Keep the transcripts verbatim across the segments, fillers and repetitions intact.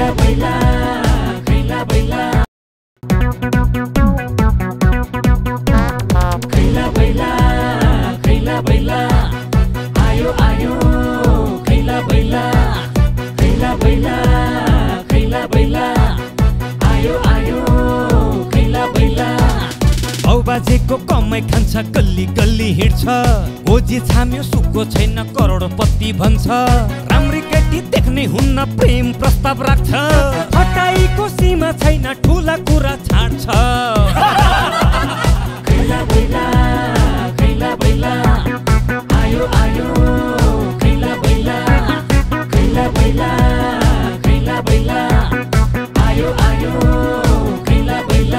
खैला बैला खैला बैला खैला बैला खैला बैला आयो आयो खैला बैला खैला बैला खैला बैला आयो आयो खैला बैला औ बाजेको कमाइ खान्छ गल्ली गल्ली हिँड्छ ओजी छाम्यो सुको छैन करोडपति भन्छ राम्री केटी देख्ने हुन्न प्रेम प्रस्ताव राख्छ हटाईको सीमा छैन ठुला कुरा छाड्छ खैला बैला खैला बैला आयो आयो खैला बैला खैला बैला खैला बैला आयो आयो खैला बैला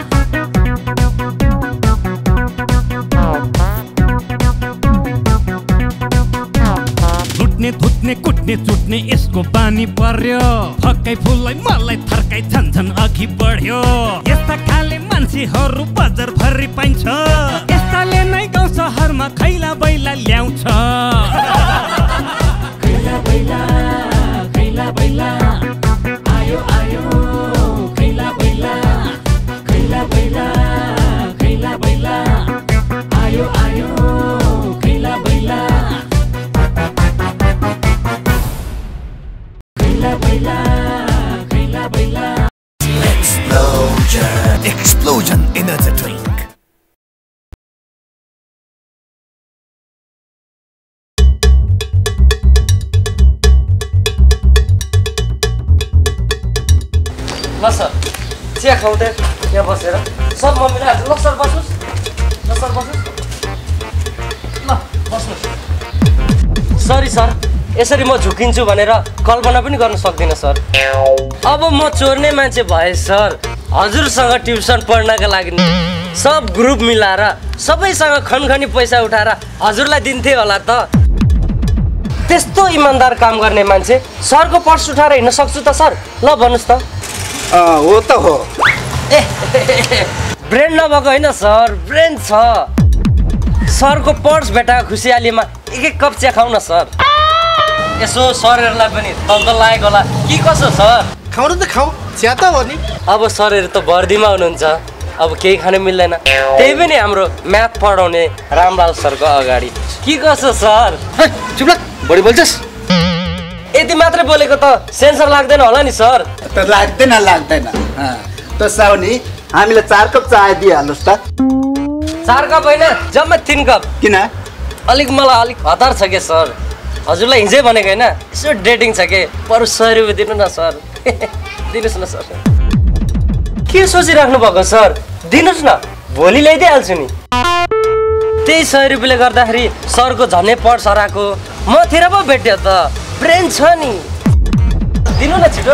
लुट्ने धुत्ने कुट्ने चुट्ने यसको बानी पर्यो फक्कै फुललाई मलाई थर्काइ झन्झन अघि बढ्यो यस्ता खाले मान्छेहरू बजार भरि पाइन्छ यस्ताले नै गाउँ सहरमा खैला बैला ल्याउँछ खैला बैला खैला बैला आयो आयो खैला बैला खैला बैला खैला बैला आयो आयो खैला बैला खैला बैला खैला बैला Explosion Explosion Energy Drink ल सर चिया खाउँदै यहाँ बसेर सब मम्मीले हाल्छ ल सर बस्नुहोस् ल सर बस्नुहोस् ल बस्नुहोस् सरी सर यसरी म झुकिन्छु भनेर कल्पना पनि गर्न सक्दिनँ सर अब म चोर्ने मान्छे भए सर हजुरसँग ट्युसन पढ्नका लागि सब ग्रुप मिलाएर सबैसँग खनखनी पैसा उठाएर हजुरलाई दिन्थे होला त त्यस्तो इमान्दार काम गर्ने मान्छे सरको पर्स उठाएर हिँड्न सक्छु त सर ल भन्नुहोस् त हो त हो ए ब्रेन नभएको होइन सर ब्रेन छ सरको पर्स भेटाएको खुसियालीमा एक एक कप चिया खाउँ न सर यसो सरहरूलाई पनि तन्त लागेको होला कि कसो सर खाउनु त खाऊ चिया त हो नि अब सरहरू त बर्दीमा हुनुहुन्छ अब केही खान मिल्दैन त्यही पनि हाम्रो म्याथ पढाउने रामलाल सरको अगाडि कि कसो सर चुप लाग बढी बोल्छस् यति मात्रै बोलेको त सेन्सर लाग्दैन होला नि सर त लाग्दैन लाग्दैन त साउनी हामीले चार कप चाय दिइहाल्नुहोस् त चार कप होइन जम्मा तिन कप किन अलिक मलाई अलिक हतार छ के सर हजुरलाई हिजै भनेको होइन यसो डेटिङ छ के बरु सय रुपियाँ दिनु न सर दिनुहोस् न सर के सोचिराख्नु भएको सर दिनुहोस् न भोलि ल्याइदिइहाल्छु नि त्यही सय रुपियाँले गर्दाखेरि सरको झन्नै पर्स हराएको मतिर पो भेट्यो त ब्रेन छ नि दिनु न छिटो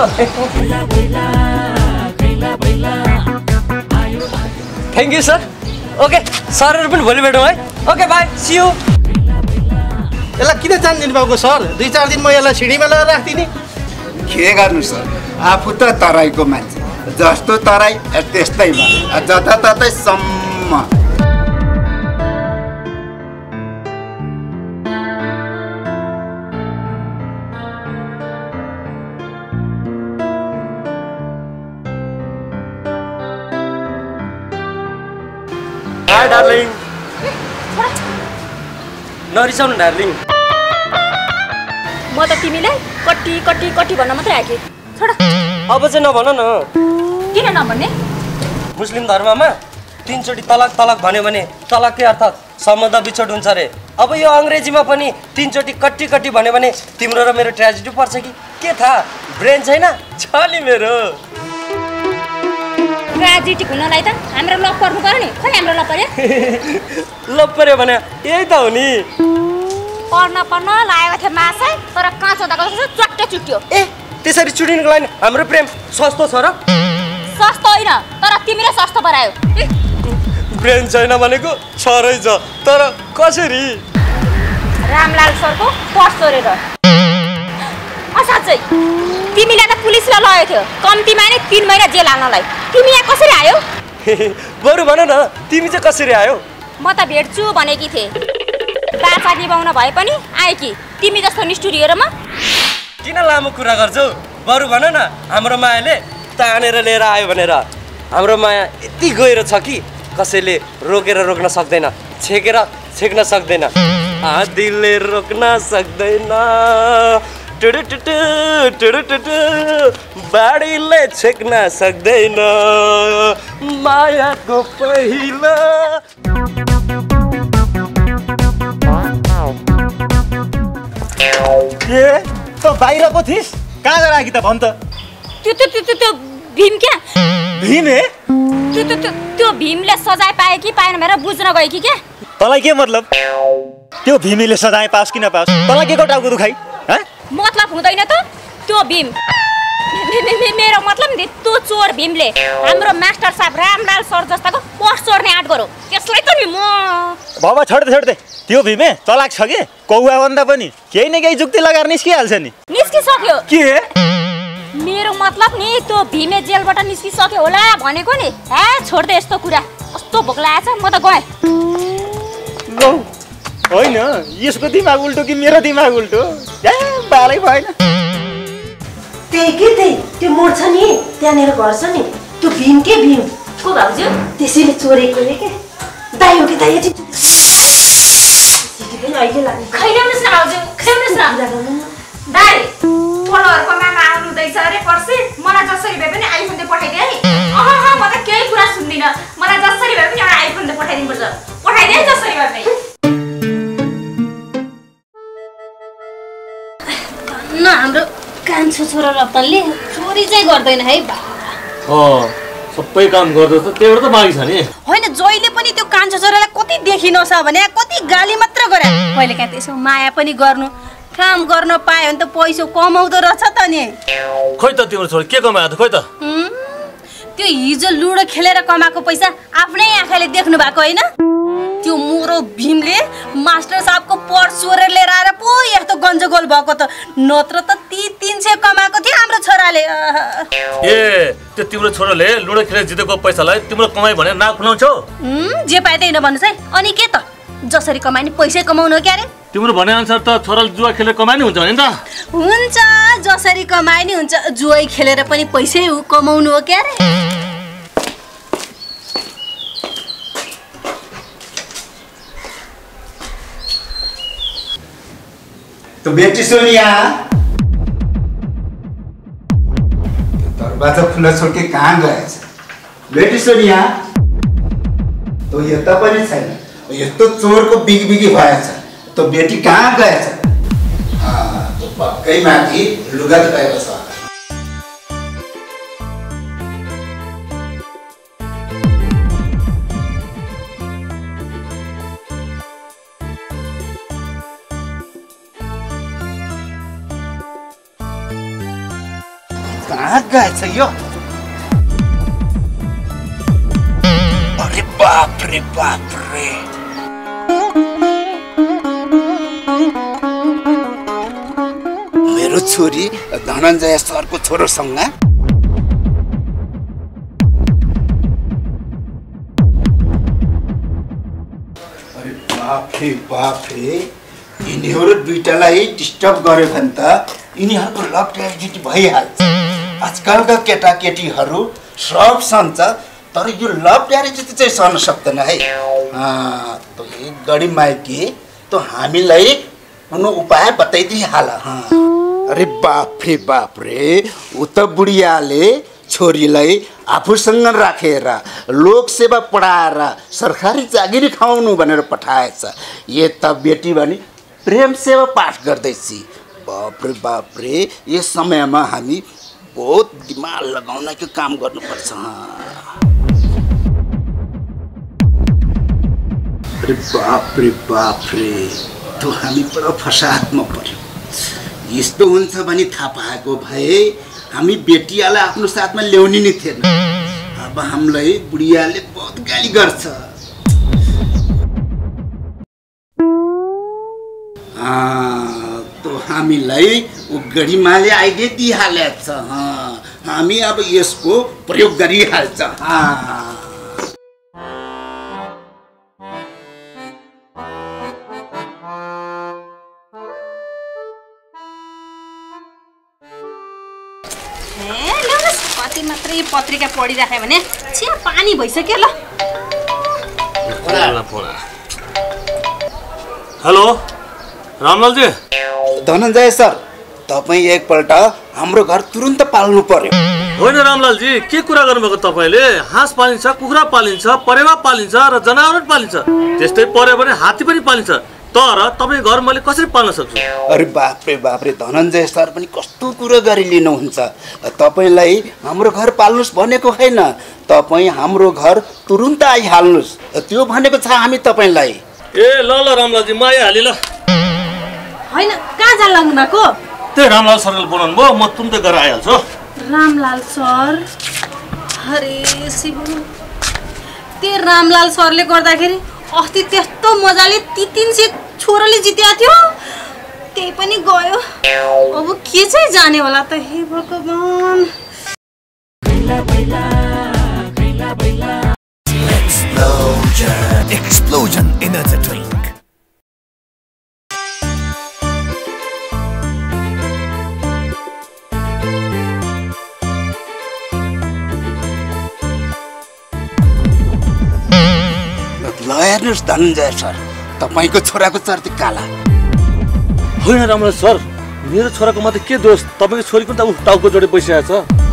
थ्याङ्क यू सर ओके सरहरू पनि भोलि भेटौँ है ओके बाई सी यू यसलाई किन जान दिनु भएको सर दुई चार दिन म यसलाई सिँढीमा लगाएर राख्दिने के गर्नु सर आफू त तराईको मान्छे जस्तो तराई त्यस्तै भयो जताततै सम्म हाय डार्लिङ नरिसाउनु डार्लिङ म त तिमीलाई कट्टी कट्टी कट्टी भन्न मात्रै आएँ छोड अब चाहिँ नभन न किन नभन्ने मुस्लिम धर्ममा तीनचोटि तलाक तलाक भन्यो भने तलाकै अर्थात् सम्बन्ध बिछोड हुन्छ अरे अब यो अङ्ग्रेजीमा पनि तीनचोटि कट्टी कट्टी भन्यो भने तिम्रो र मेरो ट्रेजेडी पर्छ कि के थाहा ब्रेन छैन छ नि मेरो ट्रेजेडी हुनलाई त हाम्रो लप पर्नु पर्यो नि खोइ हाम्रो लप पर्यो लप पर्यो भने यही त हो नि पर्न पर्न लागेको थियो माछा तर काँचो दाको च्वाट्टै चुट्यो ए त्यसरी चुटिनुको लागि हाम्रो प्रेम सस्तो छ र सस्तो होइन तर तिमीले सस्तो बनायो ब्रेन छैन भनेको छ रहेछ तर कसरी रामलाल सरको पर्स चोरेर असाध्यै तिमीले त पुलिसलाई लगेको थियो कम्तीमा नै तीन महिना जेल हाल्नलाई तिमी यहाँ कसरी आयो बरु भन न तिमी चाहिँ कसरी आयो म त भेट्छु भनेकी थिएँ बाचा निभाउन भए पनि आए कि तिमी जस्तो निष्ठुरी हेर म किन लामो कुरा गर्छौ बरु भन न हाम्रो मायाले तानेर लिएर आयो भनेर। हाम्रो माया यति गहिरो छ कि कसैले रोकेर रोक्न सक्दैन, छेकेर छेक्न सक्दैन। आदिले रोक्न सक्दैन, बाढीले छेक्न सक्दैन मायाको पहिलो। ए त बाहिर पो थिइस्? कहाँ गएर आएकी त भन् त? त्यो त्यो त्यो त्यो भीम क्या? भीम हे? त्यो त्यो त्यो त्यो भीमले सजाय पाए कि पाएन भनेर बुझ्न गयो कि क्या? तँलाई के मतलब? त्यो भीमले सजाय पाओस् कि नपाओस् तँलाई के को टाउको दुखाइ? ह? मतलब हुँदैन त त्यो भीम। मेरो मतलब नि त्यो चोर भीमले हाम्रो मास्टर साहब राम लाल सर जस्ताको पर्स चोर्ने आँट गरो। त्यसलाई त नि म बाबा छोड दे छोड दे। त्यो भीमे चलाक छ के? कौवा भन्दा पनि केही न केही जुक्ति लगाएर निस्किहाल्छ नि। निस्किसक्यो के? मेरो मतलब नि त्यो भीमे जेलबाट निस्किसक्यो होला भनेको नि। हे छोड दे यस्तो कुरा, कस्तो भोक लागेछ, म त गएँ। लौ होइन यसको दिमाग उल्टो कि मेरो दिमाग उल्टो? ए बालै भएन। त्यही के त्यही त्यो मोड छ नि त्यहाँनिर घर छ नि त्यो भीम के भीम को भाउजू? त्यसैले चोरेको रे के दाइ हो कि दाइ यति पनि अहिले लाग्यो। खैलाउनुहोस् न भाउजू, खैलाउनुहोस् न। दाइ पल्लोहरूको मामा आउनु हुँदैछ अरे पर्सि, मलाई जसरी भए पनि आइफोन दे पठाइदिए है। अह अह म त केही कुरा सुन्दिनँ, मलाई जसरी भए पनि एउटा आइफोन दे पठाइदिनुपर्छ। पठाइदिए जसरी भए पनि। न हाम्रो कान्छो छोरा रतनले चोरी चाहिँ गर्दैन है बा। अँ सबै काम गर्दछ, त्यही त बाँकी छ नि। होइन जहिले पनि त्यो कान्छो छोरालाई कति देखिनछ भने कति गाली मात्र गरे। कहिले काहीँ त्यसो माया पनि गर्नु, काम गर्न पायो भने त पैसा कमाउँदो रहेछ त नि। खोइ त तिम्रो छोरा के कमायो त? खोइ त त्यो हिजो लुडो खेलेर कमाएको पैसा आफ्नै आँखाले देख्नु भएको होइन? त्यो मोरो भीमले मास्टर साहबको पर्स चोरेर लिएर आएर पो यस्तो गन्जगोल भएको त, नत्र त ती तीन सय कमाएको थियो हाम्रो छोराले। ए त्यो तिम्रो छोराले लुडो खेलेर जितेको पैसालाई तिम्रो कमाइ भने नाक फुलाउँछौ? जे पाए त्यही नभन्नुहोस् है। अनि के त जसरी कमाइ नि पैसै कमाउनु हो क्या अरे? तिम्रो भने अनुसार त छोराले जुवा खेलेर कमाइ नि हुन्छ भने नि त? हुन्छ जसरी कमाइ नि हुन्छ, जुवै खेलेर पनि पैसै कमाउनु हो क्या अरे? तो बेटी सोनिया दरवाजा खुला छोड के कहाँ गएछ? बेटी सोनिया तो यता पनि छैन, यस्तो चोरको बिगबिगी भएछ। तो बेटी कहाँ गएछ? अँ तो पक्कै माथि लुगा धुएको छ। कहाँ गएछ यो? अरे बाप रे बाप रे, मेरो छोरी धनञ्जय सरको छोरोसँग। अरे बाप रे बाप रे, यिनीहरू दुईटालाई डिस्टर्ब गर्यो भने त यिनीहरूको लभ ट्रेजेडी भइहाल्छ। आजकलका केटाकेटीहरू सब सन्छ, तर यो लभ ट्रेजेडी चाहिँ सहन सक्दैन है। तो एक गडी माइकी तो हामीलाई कुनै उपाय बताइदिइहाल। अरे बाप रे बाप रे, उता बुढियाले छोरीलाई आफूसँग राखेर लोक सेवा पढाएर सरकारी जागिरी खाउनु भनेर पठाएछ। यता बेटी भने प्रेम सेवा पाठ गर्दैछ। बाप रे बाप रे, यस समयमा हामी बहुत दिमाग लगाउनको काम गर्नुपर्छ। अरे बाप रे बाप रे, तो हामी पुरा फसादमा पर्यो। यस्तो हुन्छ भने थाहा पाएको भए हामी बेटीलाई आफ्नो साथमा ल्याउने नै थिएन। अब हामीलाई बुढियाले बहुत गाली गर्छ। तो हामीलाई ऊ गढीमाले आइडिया दिइहालेछ। हामी अब यसको प्रयोग गरिहाल्छ। पत्रिका पढिराखे भने चिया पानी भइसक्यो ल। हेलो रामलालजी। धनञ्जय सर, तपाईँ एकपल्ट हाम्रो घर तुरुन्त पाल्नु पर्यो। होइन रामलालजी, के कुरा गर्नुभएको तपाईँले? हाँस पालिन्छ, कुखुरा पालिन्छ, परेवा पालिन्छ र जनावर पालिन्छ। त्यस्तै पर्यो भने हात्ती पनि पालिन्छ। तर तपाईँ घर मैले कसरी पाल्न सक्छु? अरे बाप्रे बाप्रे, धनञ्जय सर पनि कस्तो कुरो गरी लिनुहुन्छ। तपाईँलाई हाम्रो घर पाल्नुहोस् भनेको होइन, तपाईँ हाम्रो घर तुरुन्त आइहाल्नुहोस्, त्यो भनेको छ हामी तपाईँलाई। ए ल ल रामलालजी, म आइहालेँ ल। होइन, कहाँ जान लाग्नु भएको? त्यही रामलाल सरले बोलाउनु भयो, म तुरुन्तै गरेर आइहाल्छु। रामलाल सर? अरे शिव, त्यो रामलाल सरले गर्दाखेरि अस्ति त्यस्तो मजाले ती तीन सय छोराले जितेको थियो, त्यही पनि गयो। अब के चाहिँ जाने होला त, हे भगवान। Explosion, explosion in a drink. ल हेर्नुहोस् धनञ्जय सर, तपाईँको छोराको चर्ती काला। होइन रामलाल सर, मेरो छोराको मात्रै के दोष? तपाईँको छोरीको त ऊ टाउको जोडे बसिरहेको छ।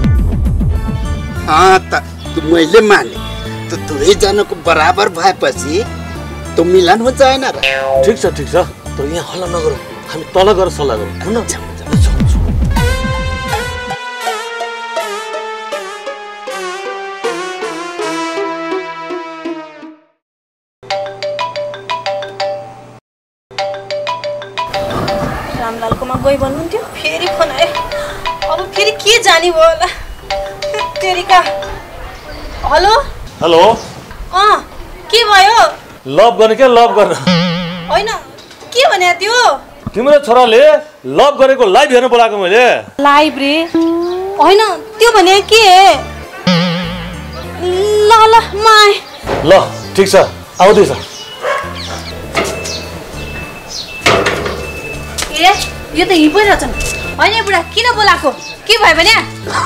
अँ त मैले माने, त दुवैजनाको बराबर भएपछि त मिलन हुन्छ होइन र? ठिक छ ठिक छ, तर यहाँ हल्ला नगरौँ, हामी तल गएर सल्लाह गरौँ। रामलालकोमा गई भन्नुहुन्थ्यो, फेरि फोन आयो। अब फेरि के जाने भयो होला तेरिका। Hello hello. अँ के भयो? लभ गर्ने क्या, लभ गर्न होइन, के भने त्यो? तिम्रो छोराले लभ गरेको लाइभ हेर्न बोलाएको मैले। लाइभ रे? होइन, त्यो भने के? ल ल म आएँ। ल ठिक छ, आउँदैछ। ए यो त हिँडिरहेछ नि। होइन बुढा, किन बोलाएको? के भयो भने?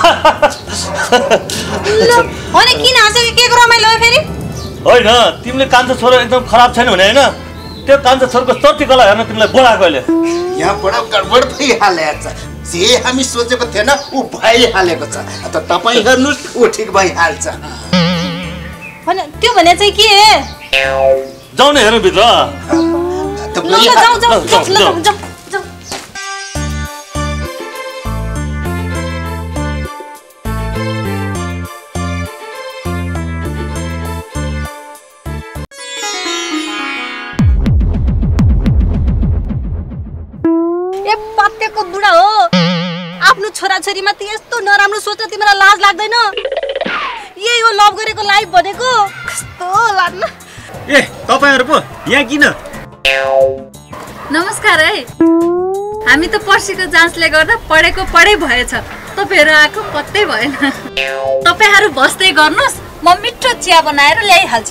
होइन किन हाँसेको? के रमाइलो हो फेरि? होइन, तिमीले कान्छो छोरो एकदम खराब छैन भने होइन, त्यो कान्छो छोरोको चर्ती कला हेर्न तिमीलाई बोलाएको अहिले। यहाँ बडा गडबड भइहालेको छ। जे हामी सोचेको थिएन ऊ भइहालेको छ। त तपाईँ हेर्नुहोस्, ऊ ठिक भइहाल्छ। होइन त्यो भने चाहिँ के? जाऊ न हेर्नु भित्र। ल ल जाऊ जाऊ जाऊ जाऊ। बुढा हो, आफ्नो छोराछोरीमा त यस्तो नराम्रो सोच्न तिमीलाई लाज लाग्दैन? यही हो लभ गरेको लाइफ भनेको? कस्तो लाग्न। ए तपाईहरु पो यहाँ किन? नमस्कार है, हामी त पर्सीको जाँचले गर्दा पढेको पढै भएछ, तपाईहरु आएको पत्तै भएन। तपाईहरु बस्दै गर्नुस्, म मिठो चिया बनाएर ल्याइहाल्छु।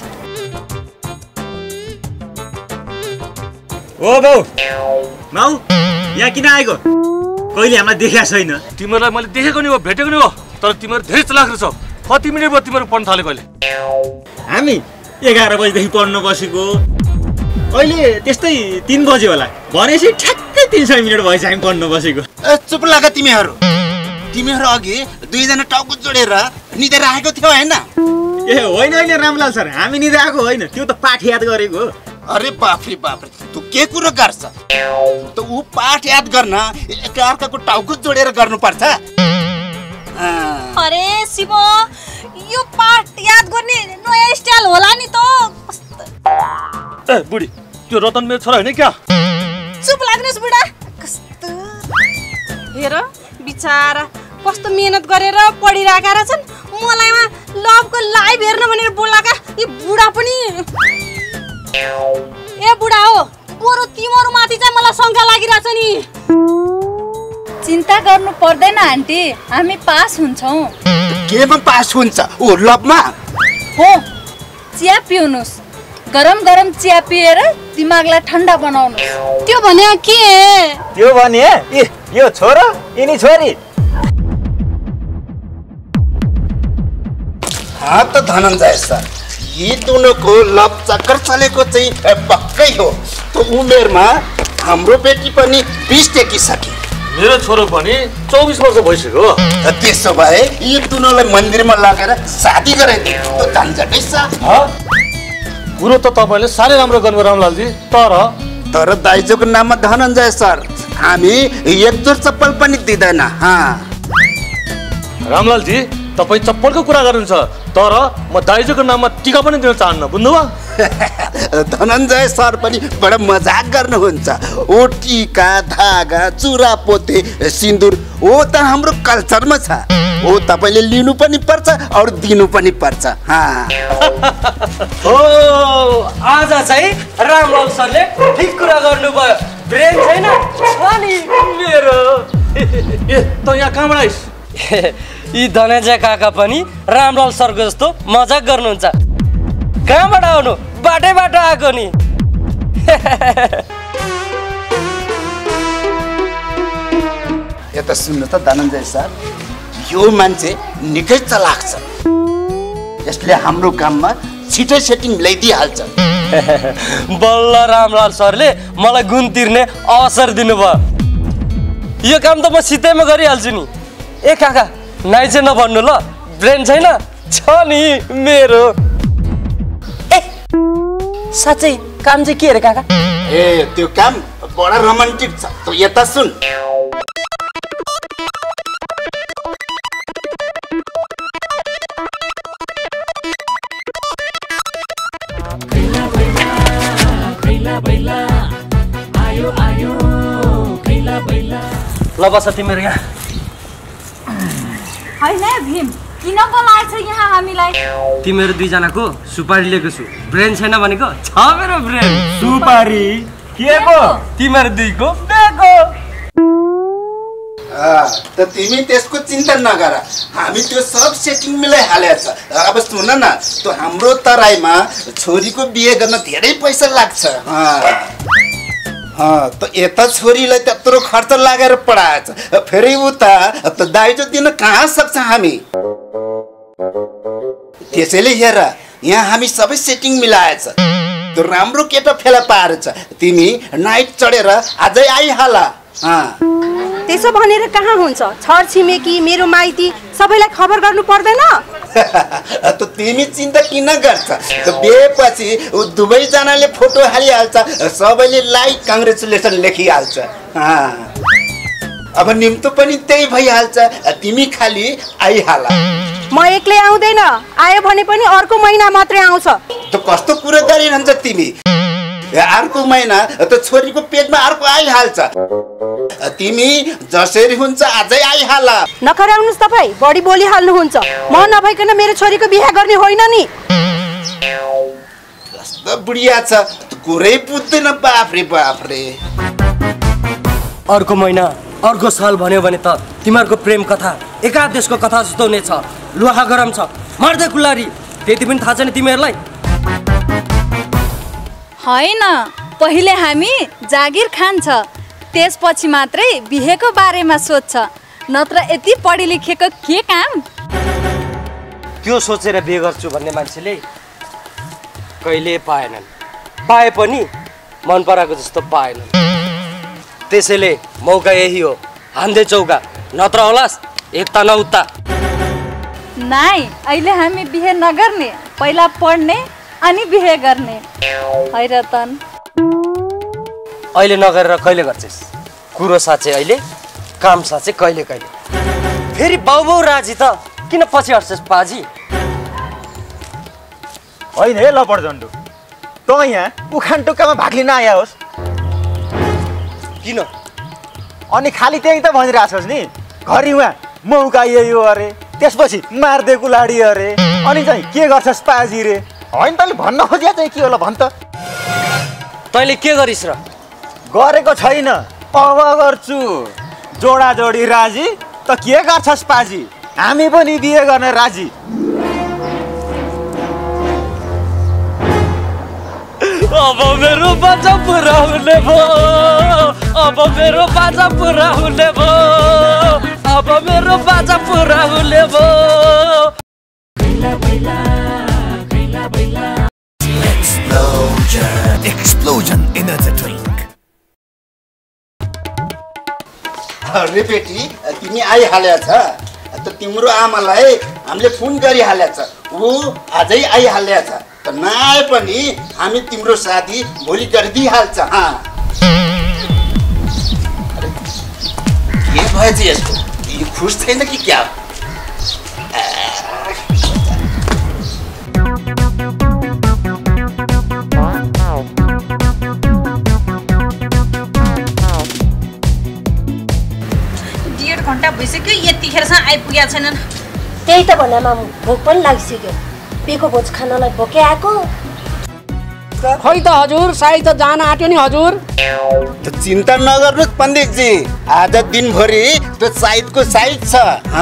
ओ बाउ, माउ यहाँ किन आएको? कहिले हामीलाई देखेको छैन। तिमीलाई मैले देखेको नि हो, भेटेको नि हो, तर तिमीहरू धेरै चलाक रहेछौ। कति मिनट भयो तिमीहरू पढ्न थालेको अहिले? हामी एघार बजीदेखि पढ्न बसेको, अहिले त्यस्तै तिन बज्यो होला। भनेपछि ठ्याक्कै तिन सय मिनट भएछ हामी पढ्न बसेको। चुप लाग तिमीहरू। तिमीहरू अघि दुईजना टाउको जोडेर निदेर आएको थियो होइन? ए होइन होइन रामलाल सर, हामी निदेर आएको होइन, त्यो त पाठ याद गरेको हो। अरे बाफ्रे बाफ्रे, तँ के कुरो गर्छ? त ऊ पाठ याद गर्न एकअर्काको टाउको जोडेर गर्नुपर्छ। अरे शिव, यो पाठ याद गर्ने नयाँ स्टाइल होला नि त। ए बुढी, त्यो रतन मेरो छोरा होइन क्या? चुप लाग्नुहोस् बुढा। कस्तो हेर बिचारा कस्तो मेहनत गरेर पढिरहेका रहेछन्, मलाई मा लभको लाइभ हेर्न भनेर बोलाका यी बुढा पनि। ए बुढा हो, बरु तिम्रो माथि चाहिँ मलाई शङ्का लागिरहेछ नि। चिन्ता गर्नु पर्दैन आन्टी, हामी पास हुन्छौँ। केमा पास हुन्छ? ओ लभमा हो। चिया पिउनुस्, गरम गरम चिया पिएर दिमागलाई ठन्डा बनाउनु। त्यो भने के? त्यो भने ए यो छोरो यिनी छोरी। हाँ त धनञ्जय सर, यी दुनोको लभ चक्कर चलेको चाहिँ पक्कै हो। त्यो उमेरमा हाम्रो बेटी पनि बिस टेकिसके, मेरो छोरो पनि चौबिस वर्ष भइसक्यो। त्यसो भए यी दुनोलाई मन्दिरमा लगेर शादी गराइदिए त झन्झटै छ। कुरो त तपाईँले साह्रै राम्रो गर्नुभयो रामलालजी, तर तर दाइजोको नाममा धनञ्जय सर, हामी एकजोड चप्पल पनि दिँदैन। रामलालजी तपाईँ चप्पलको कुरा गर्नुहुन्छ, तर म दाइजोको नाममा टिका पनि दिन चाहन्न, बुझ्नुभयो? धनञ्जय सर पनि बडा मजाक गर्नुहुन्छ। ओ टिका, धागा, चुरा पोते, सिन्दुर ओ त हाम्रो कल्चरमा छ। ओ तपाईँले लिनु पनि पर्छ और दिनु पनि पर्छ। हो आज चाहिँ रामलाल सरले ठिक कुरा गर्नुभयो। ब्रेन छैन अनि मेरो ए त यहाँ कहाँबाट आइस? यी धनञ्जय काका पनि रामलाल सरको जस्तो मजाक गर्नुहुन्छ। कहाँबाट आउनु? बाटैबाट आएको नि। यता सुन्नु त धनञ्जय सर, यो मान्छे निकै चलाक छ। यसले हाम्रो काममा छिटै सेटिङ ल्याइदिइहाल्छ। बल्ल रामलाल सरले मलाई गुण तिर्ने अवसर दिनुभयो। यो काम त म सिधैमा गरिहाल्छु नि। ए काका नाइ चाहिँ नभन्नु ल, ब्रेन छैन छ नि मेरो। ए साँच्चै काम चाहिँ के अरे काका? ए त्यो काम बडा रोमान्टिक छ। त यता सुन। ल बस तिमीहरू यहाँ। होइन भीम, किन बोलाएछ यहाँ हामीलाई? तिमीहरू दुईजनाको सुपारी लिएको छु। ब्रेन छैन भनेको छ मेरो ब्रेन। सुपारी के को? तिमीहरू दुईको दिएको। त तिमी त्यसको चिन्ता नगर, हामी त्यो सब सेटिङ मिलाइहालेछ। अब सुन न, त्यो हाम्रो तराईमा छोरीको बिहे गर्न धेरै पैसा लाग्छ। हाँ त यता छोरीलाई त्यत्रो खर्च लागेर पढाएछ, फेरि उता त दाइजो दिन कहाँ सक्छ हामी? त्यसैले हेर, यहाँ हामी सबै सेटिङ मिलाएछ। त्यो राम्रो केटा फेला पारेछ। तिमी नाइट चढेर अझै आइहाल। त्यसो भनेर कहाँ हुन्छ? छर छिमेकी, मेरो माइती सबैलाई खबर गर्नु पर्दैन? त तिमी चिन्ता किन गर्छ? त बिहेपछि दुवैजनाले फोटो हालिहाल्छ, सबैले लाइक कङ्ग्रेचुलेसन लेखिहाल्छ। अब निम्तो पनि त्यही भइहाल्छ, तिमी खालि आइहाल। म एक्लै आउँदैन, आयो भने पनि अर्को महिना मात्रै आउँछ। त कस्तो कुरा गरिरहन्छ तिमी? अर्को महिना त छोरीको पेटमा अर्को आइहाल्छ। तिमी जसरी हुन्छ अझै आइहाल। नखराउनुस् तपाईँ, बढी बोलिहाल्नुहुन्छ। म नभइकन मेरो छोरीको बिहे गर्ने होइन नि। कस्तो बुढिया छ, कुरै बुझ्दैन। बाफ्रे बाफ्रे। अर्को महिना अर्को साल भन्यो भने त तिमीहरूको प्रेम कथा एका देशको कथा जस्तो हुनेछ। लुहा गरम छ, मार्दै कुल्लारी। त्यति पनि थाहा छैन तिमीहरूलाई? होइन, पहिले हामी जागिर खान्छ, त्यसपछि मात्रै बिहेको बारेमा सोध्छ। नत्र यति पढे लेखेको के काम? त्यो सोचेर बिहे गर्छु भन्ने मान्छेले कहिले पाएनन्, पाए पनि मन पराएको जस्तो पाएनन्। त्यसैले मौका यही हो, हान्दै चौका, नत्र होलास् यता न उता। नाइ, अहिले हामी बिहे नगर्ने, पहिला पढ्ने अनि बिहे गर्ने। है रतन, अहिले नगरेर कहिले गर्छस्? कुरो साँच्चै अहिले, काम साँच्चै कहिले कहिले। फेरि बाउ बाउ राजी त किन पछि हट्छस् पाजी? होइन है लपड झन्डु, त यहाँ उखान टुक्कामा भाग लिन आया होस्? किन? अनि खालि त्यही त भनिरहेछस् नि, घरि उहाँ मौका यही हो अरे, त्यसपछि मार्दे कुलाडी अरे, अनि चाहिँ के गर्छस् पाजी रे? होइन तैँले भन्न खोजिया चाहिँ के होला भन् त? तैँले के गरिस् र? गरेको छैन, अब गर्छु। जोडा जोडी राजी त के गर्छस् पाजी? हामी पनि बिहे गर्न राजी। अब मेरो बाजा पुरा हुने भयो, अब मेरो बाजा पुरा हुने भयो, अब मेरो बाजा पुरा हुने भयो। Khaila Baila, Khaila Baila. Explosion. Explosion energy drink. अरे बेटी तिमी आइहालेछ त तिम्रो आमालाई हामीले फोन गरिहालेछ ऊ आजै आइहालेछ त नआए पनि हामी तिम्रो शादी भोलि गरिदिइहाल्छ हाँ के भएछ यसको यो खुस छैन कि क्या घन्टा भइसक्यो यतिखेरसम्म आइपुगेका छैनन् त्यही त भने मामु भोक पनि लागिसक्यो बेको भोज खानलाई भोकै आएको खै त हजुर सायद त जान आट्यो नि हजुर त चिन्ता नगर्नुस् पण्डितजी आज दिनभरि त साइदको साइद छ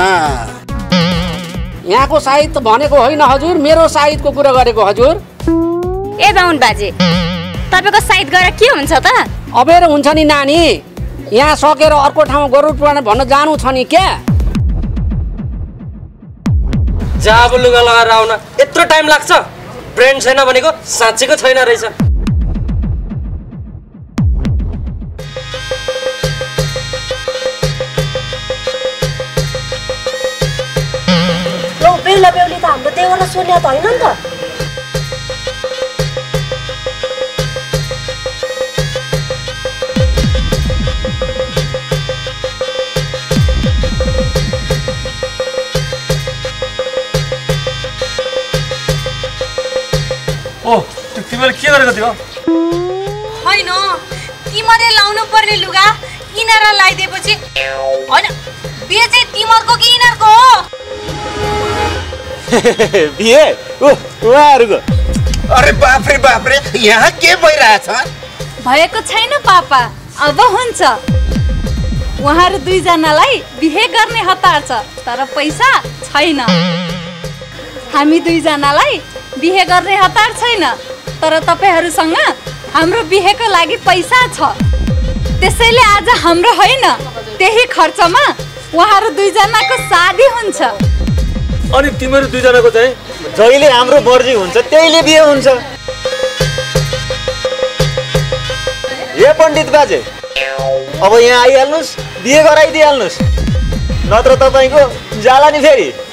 यहाँको साइद त भनेको होइन हजुर मेरो साइदको कुरा गरेको हजुर ए बाहुन बाजे तपाईको साइद गएर के हुन्छ त अबेर हुन्छ नि नानी यहाँ सकेर अर्को ठाउँ गरुड पुराण भन्न जानु छ नि क्या जब लुगा लगाएर आउन यत्रो टाइम लाग्छ ब्रेन छैन भनेको साँच्चैको छैन रहेछ लौ बेहुला बेहुली त हाम्रो देवला सोनिया त होइन नि त ओ तिमीले के गरेको थियो होइन तिमीले लाउनु पर्ने लुगा इनार लगाइदिएपछि होइन बिहे चाहिँ तिमीहरूको कि इनारको हो बिहे ओ उहाँहरूको अरे बाप रे बाप रे यहाँ के भइरहेछ भएको छैन पापा अब हुन्छ उहाँहरू दुईजनालाई बिहे गर्ने हतार छ तर पैसा छैन हामी दुईजनालाई बिहे गर्ने हतार छैन तर तपाईहरुसँग हाम्रो बिहेको लागि पैसा छ त्यसैले आज हाम्रो होइन त्यही खर्चमा उहाँहरू दुईजनाको शादी हुन्छ अनि तिमीहरू दुईजनाको चाहिँ जहिले हाम्रो मर्जी हुन्छ त्यहीले बिहे हुन्छ ए पण्डित बाजे अब यहाँ आइहाल्नुस् बिहे गराइदिइहाल्नुस् नत्र तपाईको जाला नि फेरि